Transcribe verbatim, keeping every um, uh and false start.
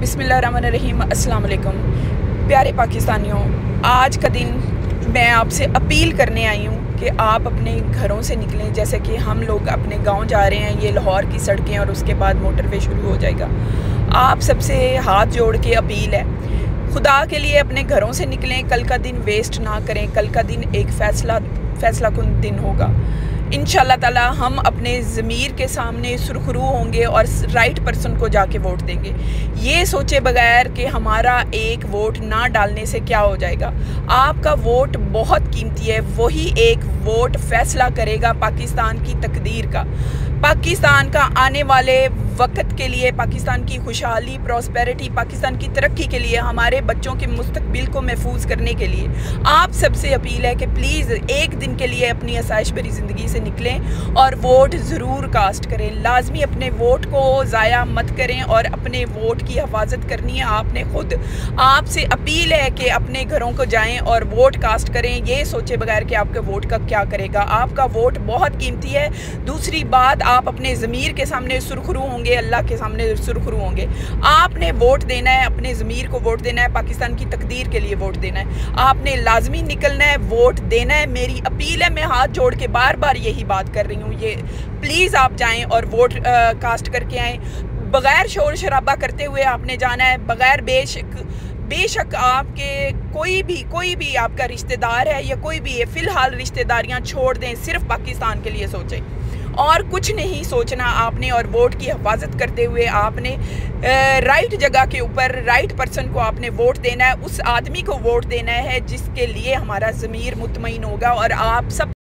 बिस्मिल्लाहिर्रहमानिर्रहीम। अस्सलाम वालेकुम प्यारे पाकिस्तानियों, आज का दिन मैं आपसे अपील करने आई हूँ कि आप अपने घरों से निकलें। जैसे कि हम लोग अपने गांव जा रहे हैं, ये लाहौर की सड़कें और उसके बाद मोटरवे शुरू हो जाएगा। आप सबसे हाथ जोड़ के अपील है, खुदा के लिए अपने घरों से निकलें। कल का दिन वेस्ट ना करें। कल का दिन एक फ़ैसला फ़ैसला कुन दिन होगा। इंशाल्लाह ताला हम अपने ज़मीर के सामने सुरखरू होंगे और राइट पर्सन को जाके वोट देंगे। ये सोचे बगैर कि हमारा एक वोट ना डालने से क्या हो जाएगा। आपका वोट बहुत कीमती है, वही एक वोट फ़ैसला करेगा पाकिस्तान की तकदीर का, पाकिस्तान का आने वाले वक्त के लिए, पाकिस्तान की खुशहाली, प्रॉस्पेरिटी, पाकिस्तान की तरक्की के लिए, हमारे बच्चों के मुस्तकबिल को महफूज करने के लिए आप सबसे अपील है कि प्लीज़ एक दिन के लिए अपनी आसाइश भरी ज़िंदगी से निकलें और वोट ज़रूर कास्ट करें। लाजमी अपने वोट को ज़ाया मत करें और अपने वोट की हिफाजत करनी है आपने खुद। आपसे अपील है कि अपने घरों को जाएं और वोट कास्ट करें, ये सोचे बगैर कि आपके वोट का क्या करेगा। आपका वोट बहुत कीमती है। दूसरी बात, आप अपने ज़मीर के सामने सुरखरू होंगे, अल्लाह के सामने सुरखरू होंगे। आपने वोट देना है, अपने ज़मीर को वोट देना है, पाकिस्तान की तकदीर के लिए वोट देना है। आपने लाजमी निकलना है, वोट देना है। मेरी अपील है, मैं हाथ जोड़ के बार बार यही बात कर रही हूँ, ये प्लीज़ आप जाएं और वोट आ, कास्ट करके आएँ। बग़ैर शोर शराबा करते हुए आपने जाना है, बग़ैर बेशक बेशक आपके कोई भी कोई भी आपका रिश्तेदार है या कोई भी है, फ़िलहाल रिश्तेदारियां छोड़ दें, सिर्फ पाकिस्तान के लिए सोचें और कुछ नहीं सोचना आपने। और वोट की हिफाजत करते हुए आपने राइट जगह के ऊपर राइट पर्सन को आपने वोट देना है, उस आदमी को वोट देना है जिसके लिए हमारा ज़मीर मुतमईन होगा। और आप सब